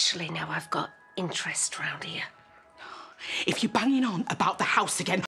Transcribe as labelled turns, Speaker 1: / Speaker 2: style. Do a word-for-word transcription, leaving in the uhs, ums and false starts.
Speaker 1: Especially now I've got interest round here.
Speaker 2: If you're banging on about the house again,